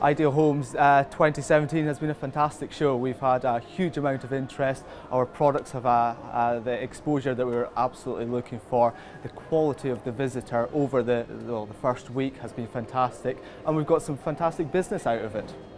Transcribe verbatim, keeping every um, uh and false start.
Ideal Homes uh, twenty seventeen has been a fantastic show. We've had a huge amount of interest. Our products have uh, uh, the exposure that we were absolutely looking for. The quality of the visitor over the, well, the first week has been fantastic, and we've got some fantastic business out of it.